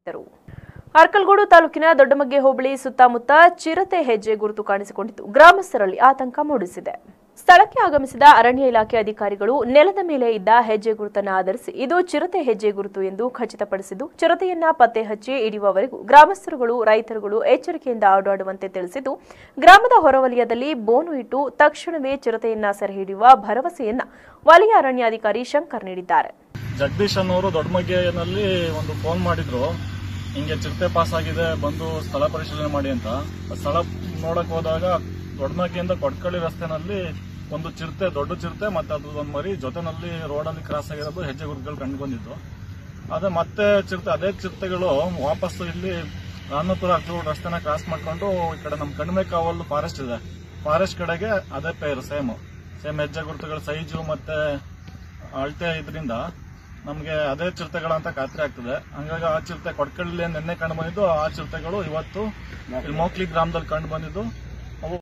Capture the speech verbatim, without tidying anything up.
ಅರ್ಕಲಗೂಡು ತಾಲೂಕಿನ ದೊಡ್ಡಮಗ್ಗೆ ಹೋಬಳಿ ಸುತ್ತಮುತ್ತ ಚಿರತೆ ಹೆಜ್ಜೆ ಗುರುತು ಕಾಣಿಸಿಕೊಂಡಿದ್ದು ಗ್ರಾಮಸ್ಥರಲ್ಲಿ ಆತಂಕ ಮೂಡಿಸಿದೆ. ಸ್ಥಳಕ್ಕೆ ಆಗಮಿಸಿದ ಅರಣ್ಯ ಇಲಾಖೆ ಅಧಿಕಾರಿಗಳು ನೆಲದ ಮೇಲೆ ಇದ್ದ ಹೆಜ್ಜೆ ಗುರುತನ್ನು ಆಧರಿಸಿ ಇದು ಚಿರತೆ ಹೆಜ್ಜೆ ಗುರುತು ಎಂದು ಖಚಿತಪಡಿಸಿದ್ದು ಚಿರತೆಯನ್ನ ಪತ್ತೆ ಹಚ್ಚಿ ಹಿಡಿಯುವವರೆಗೂ ಗ್ರಾಮಸ್ಥರುಗಳು ರೈತರುಗಳು ಎಚ್ಚರಿಕೆಯಿಂದ ಓಡಾಡುವಂತೆ ತಿಳಿಸಿದ್ದು ಗ್ರಾಮದ ಹೊರವಲಯದಲ್ಲಿ ಬೋನು ಇಟ್ಟು ತಕ್ಷಣವೇ ಚಿರತೆಯನ್ನ ಸೆರೆ ಹಿಡಿಯುವ ಭರವಸೆಯನ್ನ ವಲಯ ಅರಣ್ಯಾಧಿಕಾರಿ ಶಂಕರ್ ನೀಡಿದ್ದಾರೆ. ಜಗದೀಶ್ ಅನ್ನೋರು ದೊಡ್ಡಮಗ್ಗೆನಲ್ಲಿ ಒಂದು ಫೋನ್ ಮಾಡಿದ್ರು, ಹಿಂಗೆ ಚಿರತೆ ಪಾಸ್ ಆಗಿದೆ ಬಂದು ಸ್ಥಳ ಪರಿಶೀಲನೆ ಮಾಡಿ ಅಂತ. ಸ್ಥಳ ನೋಡಕ್ ಹೋದಾಗ ದೊಡ್ಡಮಗ್ಗೆಯಿಂದ ಕೊಟ್ಕಳ್ಳಿ ರಸ್ತೆನಲ್ಲಿ ಒಂದು ಚಿರತೆ, ದೊಡ್ಡ ಚಿರತೆ ಮತ್ತೆ ಅದು ಒಂದು ಮರಿ ಜೊತೆನಲ್ಲಿ ರೋಡಲ್ಲಿ ಕ್ರಾಸ್ ಆಗಿರೋದು ಹೆಜ್ಜೆ ಗುರುತುಗಳು ಕಂಡು ಬಂದಿದ್ದು. ಅದೇ ಮತ್ತೆ ಚಿರತೆ ಅದೇ ಚಿರತೆಗಳು ವಾಪಸ್ಸು ಇಲ್ಲಿ ರಾಮಪುರ ಅರ್ಕಲಗೂಡು ರಸ್ತೆನ ಕ್ರಾಸ್ ಮಾಡ್ಕೊಂಡು ಈ ಕಡೆ ನಮ್ಮ ಕಣ್ಮೆ ಕಾವಲು ಫಾರೆಸ್ಟ್ ಇದೆ, ಫಾರೆಸ್ಟ್ ಕಡೆಗೆ ಅದೇ ಪೇರು ಸೇಮ್ ಸೇಮ್ ಹೆಜ್ಜೆ ಗುರುತುಗಳ ಸೈಜು ಮತ್ತೆ ಅಳತೆ ಇದರಿಂದ ನಮಗೆ ಅದೇ ಚಿರತೆಗಳಂತ ಖಾತ್ರಿ ಆಗ್ತದೆ. ಹಂಗಾಗಿ ಆ ಚಿರತೆ ಕೊಟ್ಕಳ್ಳಿ ನಿನ್ನೆ ಕಂಡು ಬಂದಿದ್ದು, ಆ ಚಿರತೆಗಳು ಇವತ್ತು ಮೋಕ್ಲಿ ಗ್ರಾಮದಲ್ಲಿ ಕಂಡು ಬಂದಿದ್ದು.